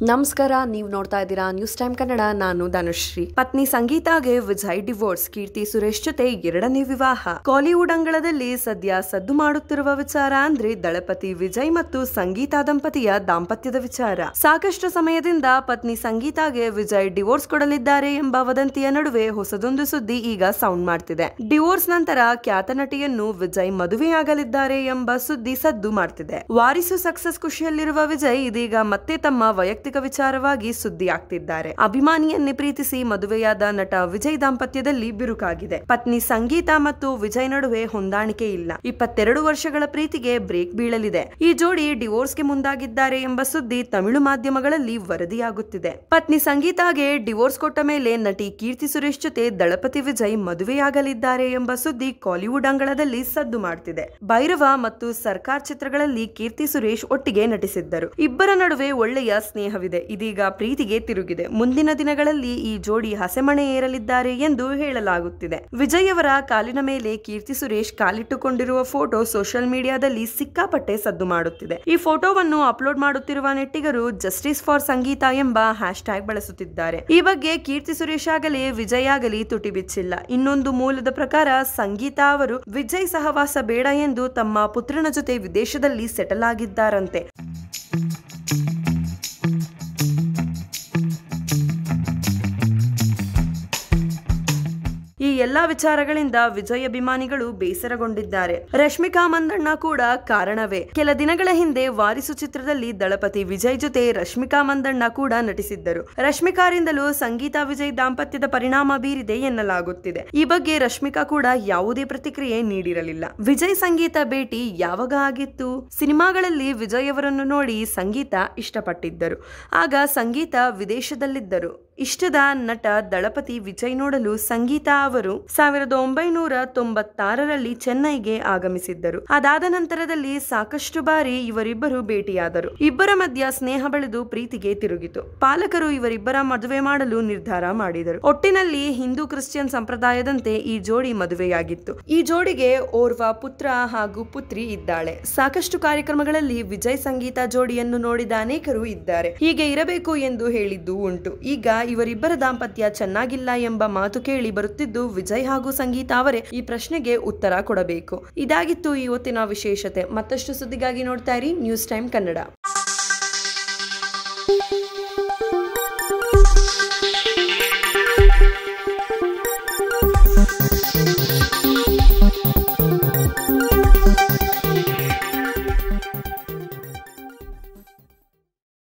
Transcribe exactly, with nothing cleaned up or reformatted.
ನಮಸ್ಕಾರ, ನೀವು ನೋಡ್ತಾ ಇದ್ದೀರಾ ನ್ಯೂಸ್ ಟೈಮ್ ಕನ್ನಡ. ನಾನು ಧನುಶ್ರೀ. ಪತ್ನಿ ಸಂಗೀತಾಗೆ ವಿಜಯ್ ಡಿವೋರ್ಸ್, ಕೀರ್ತಿ ಸುರೇಶ್ ಜೊತೆ ಎರಡನೇ ವಿವಾಹ. ಕಾಲಿವುಡ್ ಅಂಗಳದಲ್ಲಿ ಸದ್ಯ ಸದ್ದು ಮಾಡುತ್ತಿರುವ ವಿಚಾರ ಅಂದ್ರೆ ದಳಪತಿ ವಿಜಯ್ ಮತ್ತು ಸಂಗೀತಾ ದಂಪತಿಯ ದಾಂಪತ್ಯದ ವಿಚಾರ. ಸಾಕಷ್ಟು ಸಮಯದಿಂದ ಪತ್ನಿ ಸಂಗೀತಾಗೆ ವಿಜಯ್ ಡಿವೋರ್ಸ್ ಕೊಡಲಿದ್ದಾರೆ ಎಂಬ ವದಂತಿಯ ನಡುವೆ ಹೊಸದೊಂದು ಸುದ್ದಿ ಈಗ ಸೌಂಡ್ ಮಾಡ್ತಿದೆ. ಡಿವೋರ್ಸ್ ನಂತರ ಖ್ಯಾತ ನಟಿಯನ್ನು ವಿಜಯ್ ಮದುವೆಯಾಗಲಿದ್ದಾರೆ ಎಂಬ ಸುದ್ದಿ ಸದ್ದು ಮಾಡ್ತಿದೆ. ವಾರಿಸು ಸಕ್ಸಸ್ ಖುಷಿಯಲ್ಲಿರುವ ವಿಜಯ್ ಇದೀಗ ಮತ್ತೆ ತಮ್ಮ ವೈಯಕ್ತಿಕ ವಿಚಾರವಾಗಿ ಸುದ್ದಿ ಆಗ್ತಿದ್ದಾರೆ. ಅಭಿಮಾನಿಯನ್ನೇ ಪ್ರೀತಿಸಿ ಮದುವೆಯಾದ ನಟ ವಿಜಯ್ ದಾಂಪತ್ಯದಲ್ಲಿ ಬಿರುಕಾಗಿದೆ. ಪತ್ನಿ ಸಂಗೀತಾ ಮತ್ತು ವಿಜಯ್ ನಡುವೆ ಹೊಂದಾಣಿಕೆ ಇಲ್ಲ. ಇಪ್ಪತ್ತೆರಡು ವರ್ಷಗಳ ಪ್ರೀತಿಗೆ ಬ್ರೇಕ್ ಬೀಳಲಿದೆ. ಈ ಜೋಡಿ ಡಿವೋರ್ಸ್ಗೆ ಮುಂದಾಗಿದ್ದಾರೆ ಎಂಬ ಸುದ್ದಿ ತಮಿಳು ಮಾಧ್ಯಮಗಳಲ್ಲಿ ವರದಿಯಾಗುತ್ತಿದೆ. ಪತ್ನಿ ಸಂಗೀತಾಗೆ ಡಿವೋರ್ಸ್ ಕೊಟ್ಟ ಮೇಲೆ ನಟಿ ಕೀರ್ತಿ ಸುರೇಶ್ ಜೊತೆ ದಳಪತಿ ವಿಜಯ್ ಮದುವೆಯಾಗಲಿದ್ದಾರೆ ಎಂಬ ಸುದ್ದಿ ಕಾಲಿವುಡ್ ಅಂಗಳದಲ್ಲಿ ಸದ್ದು ಮಾಡ್ತಿದೆ. ಭೈರವ ಮತ್ತು ಸರ್ಕಾರ್ ಚಿತ್ರಗಳಲ್ಲಿ ಕೀರ್ತಿ ಸುರೇಶ್ ಒಟ್ಟಿಗೆ ನಟಿಸಿದ್ದರು. ಇಬ್ಬರ ನಡುವೆ ಒಳ್ಳೆಯ ಸ್ನೇಹವಿದೆ. ಇದೀಗ ಪ್ರೀತಿಗೆ ತಿರುಗಿದೆ. ಮುಂದಿನ ದಿನಗಳಲ್ಲಿ ಈ ಜೋಡಿ ಹಸೆಮಣೆ ಏರಲಿದ್ದಾರೆ ಎಂದು ಹೇಳಲಾಗುತ್ತಿದೆ. ವಿಜಯ್ ಅವರ ಕಾಲಿನ ಮೇಲೆ ಕೀರ್ತಿ ಸುರೇಶ್ ಕಾಲಿಟ್ಟುಕೊಂಡಿರುವ ಫೋಟೋ ಸೋಷಿಯಲ್ ಮೀಡಿಯಾದಲ್ಲಿ ಸಿಕ್ಕಾಪಟ್ಟೆ ಸದ್ದು ಮಾಡುತ್ತಿದೆ. ಈ ಫೋಟೋವನ್ನು ಅಪ್ಲೋಡ್ ಮಾಡುತ್ತಿರುವ ನೆಟ್ಟಿಗರು ಜಸ್ಟಿಸ್ ಫಾರ್ ಸಂಗೀತಾ ಎಂಬ ಹ್ಯಾಶ್ ಟ್ಯಾಗ್ ಬಳಸುತ್ತಿದ್ದಾರೆ. ಈ ಬಗ್ಗೆ ಕೀರ್ತಿ ಸುರೇಶ್ ಆಗಲಿ ವಿಜಯ್ ಆಗಲಿ ತುಟಿ ಬಿಚ್ಚಿಲ್ಲ. ಇನ್ನೊಂದು ಮೂಲದ ಪ್ರಕಾರ ಸಂಗೀತಾ ಅವರು ವಿಜಯ್ ಸಹವಾಸ ಬೇಡ ಎಂದು ತಮ್ಮ ಪುತ್ರನ ಜೊತೆ ವಿದೇಶದಲ್ಲಿ ಸೆಟಲ್ ಆಗಿದ್ದಾರಂತೆ. ಈ ಎಲ್ಲಾ ವಿಚಾರಗಳಿಂದ ವಿಜಯ್ ಅಭಿಮಾನಿಗಳು ಬೇಸರಗೊಂಡಿದ್ದಾರೆ. ರಶ್ಮಿಕಾ ಮಂದಣ್ಣ ಕೂಡ ಕಾರಣವೇ. ಕೆಲ ದಿನಗಳ ಹಿಂದೆ ವಾರಿಸು ಚಿತ್ರದಲ್ಲಿ ದಳಪತಿ ವಿಜಯ್ ಜೊತೆ ರಶ್ಮಿಕಾ ಮಂದಣ್ಣ ಕೂಡ ನಟಿಸಿದ್ದರು. ರಶ್ಮಿಕಾರಿಂದಲೂ ಸಂಗೀತಾ ವಿಜಯ್ ದಾಂಪತ್ಯದ ಪರಿಣಾಮ ಬೀರಿದೆ ಎನ್ನಲಾಗುತ್ತಿದೆ. ಈ ಬಗ್ಗೆ ರಶ್ಮಿಕಾ ಕೂಡ ಯಾವುದೇ ಪ್ರತಿಕ್ರಿಯೆ ನೀಡಿರಲಿಲ್ಲ. ವಿಜಯ್ ಸಂಗೀತಾ ಭೇಟಿ ಯಾವಾಗ ಆಗಿತ್ತು? ಸಿನಿಮಾಗಳಲ್ಲಿ ವಿಜಯ್ ಅವರನ್ನು ನೋಡಿ ಸಂಗೀತಾ ಇಷ್ಟಪಟ್ಟಿದ್ದರು. ಆಗ ಸಂಗೀತಾ ವಿದೇಶದಲ್ಲಿದ್ದರು. ಇಷ್ಟದ ನಟ ದಳಪತಿ ವಿಜಯ್ ನೋಡಲು ಸಂಗೀತಾ ಅವರು ಸಾವಿರದ ಒಂಬೈನೂರ ತೊಂಬತ್ತಾರರಲ್ಲಿ ಚೆನ್ನೈಗೆ ಆಗಮಿಸಿದ್ದರು. ಅದಾದ ನಂತರದಲ್ಲಿ ಸಾಕಷ್ಟು ಬಾರಿ ಇವರಿಬ್ಬರು ಭೇಟಿಯಾದರು. ಇಬ್ಬರ ಮಧ್ಯ ಸ್ನೇಹ ಬೆಳೆದು ಪ್ರೀತಿಗೆ ತಿರುಗಿತು. ಪಾಲಕರು ಇವರಿಬ್ಬರ ಮದುವೆ ಮಾಡಲು ನಿರ್ಧಾರ ಮಾಡಿದರು. ಒಟ್ಟಿನಲ್ಲಿ ಹಿಂದೂ ಕ್ರಿಶ್ಚಿಯನ್ ಸಂಪ್ರದಾಯದಂತೆ ಈ ಜೋಡಿ ಮದುವೆಯಾಗಿತ್ತು. ಈ ಜೋಡಿಗೆ ಓರ್ವ ಪುತ್ರ ಹಾಗೂ ಪುತ್ರಿ ಇದ್ದಾಳೆ. ಸಾಕಷ್ಟು ಕಾರ್ಯಕ್ರಮಗಳಲ್ಲಿ ವಿಜಯ್ ಸಂಗೀತಾ ಜೋಡಿಯನ್ನು ನೋಡಿದ ಅನೇಕರು ಇದ್ದಾರೆ. ಹೀಗೆ ಇರಬೇಕು ಎಂದು ಹೇಳಿದ್ದು ಉಂಟು. ಈಗ ಇವರಿಬ್ಬರ ದಾಂಪತ್ಯ ಚೆನ್ನಾಗಿಲ್ಲ ಎಂಬ ಮಾತು ಕೇಳಿ ಬರುತ್ತಿದ್ದು ವಿಜಯ್ ಹಾಗೂ ಸಂಗೀತಾ ಅವರೇ ಈ ಪ್ರಶ್ನೆಗೆ ಉತ್ತರ ಕೊಡಬೇಕು. ಇದಾಗಿತ್ತು ಇವತ್ತಿನ ವಿಶೇಷತೆ. ಮತ್ತಷ್ಟು ಸುದ್ದಿಗಾಗಿ ನೋಡ್ತಾ ಇರಿ ನ್ಯೂಸ್ ಟೈಮ್ ಕನ್ನಡ.